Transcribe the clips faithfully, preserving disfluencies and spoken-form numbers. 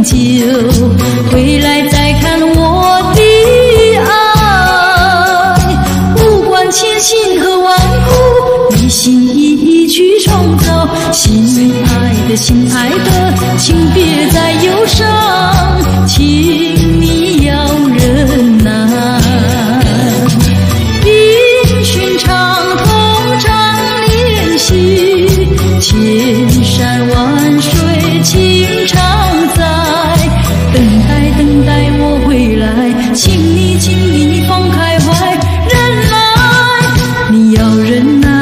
就，回来再看我的爱。不管千辛和万苦，一心一意去创造。心爱的心爱的，请别再忧伤，请你要忍耐。因寻常同常练习，千山万水情常在，等待等待我回来，请你请你放开怀，忍耐，你要忍耐。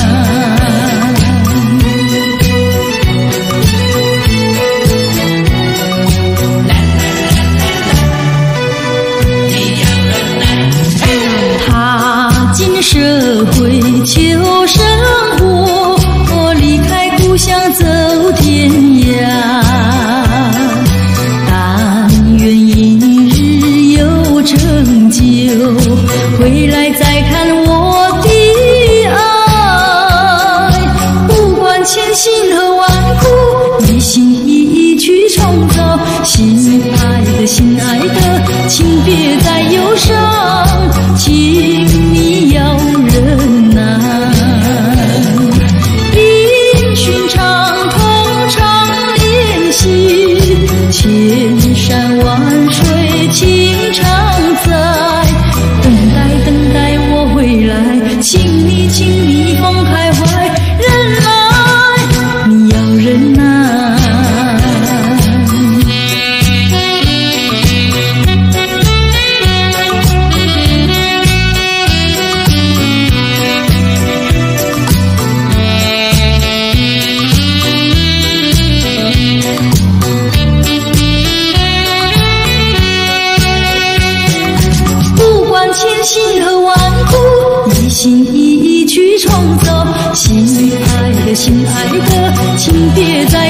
踏进社会求生活，我离开故乡走天涯。但愿一日有成就，回来再看我的爱。不管千辛和万苦，一心一意去创造。心爱的心爱的，请别再忧伤，请你要忍耐。因寻常同常练习，千山万水情常在，等待等待我回来，请你请你放开怀，忍耐，你要忍耐。千辛和万苦，一心一意去创造。心爱的心爱的，请别再